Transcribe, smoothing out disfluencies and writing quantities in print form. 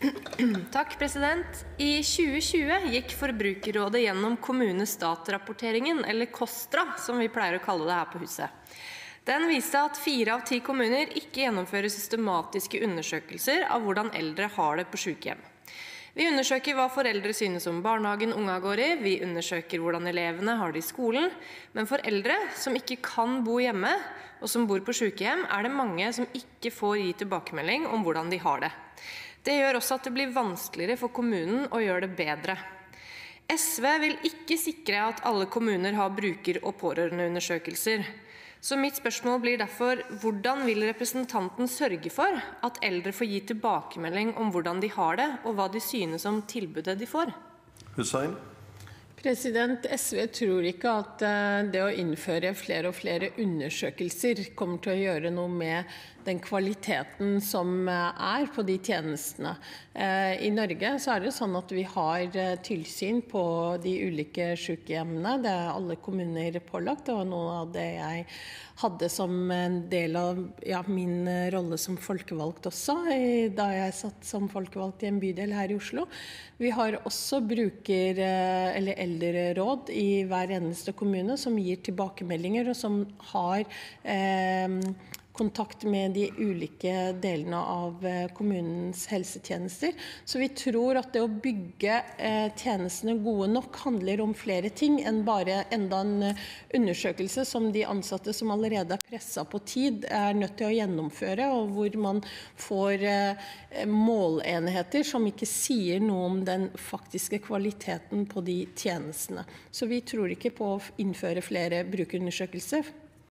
Takk, president. I 2020 gikk Forbrukerrådet gjennom kommunestat-rapporteringen, eller KOSTRA, som vi pleier å kalle det her på huset. Den viste at 4 av 10 kommuner ikke gjennomfører systematiske undersøkelser av hvordan eldre har det på sykehjem. Vi undersøker hva foreldre synes om barnehagen unga går i, vi undersøker hvordan elevene har det i skolen, men for eldre som ikke kan bo hjemme og som bor på sykehjem, er det mange som ikke får gi tilbakemelding om hvordan de har det. Det gjør også at det blir vanskeligere for kommunen å gjøre det bedre. SV vil ikke sikre at alle kommuner har bruker- og pårørendeundersøkelser. Så mitt spørsmål blir derfor, hvordan vil representanten sørge for at eldre får gi tilbakemelding om hvordan de har det, og hva de synes om tilbudet de får? Hussein? SV tror ikke at det å innføre flere og flere undersøkelser kommer til å gjøre noe med den kvaliteten som er på de tjenestene. I Norge så er det sånn at vi har tilsyn på de ulike sykehjemmene. Det er alle kommuner pålagt. Det var noe av det jeg hadde som en del av min rolle som folkevalgt også, da jeg satt som folkevalgt i en bydel her i Oslo. Vi har også eldreråd i hver eneste kommune som gir tilbakemeldinger og som har kontakt med de ulike delene av kommunens helsetjenester. Så vi tror at det å bygge tjenestene gode nok handler om flere ting enn bare enda en undersøkelse som de ansatte som allerede er presset på tid er nødt til å gjennomføre, og hvor man får målenheter som ikke sier noe om den faktiske kvaliteten på de tjenestene. Så vi tror ikke på å innføre flere brukerundersøkelser.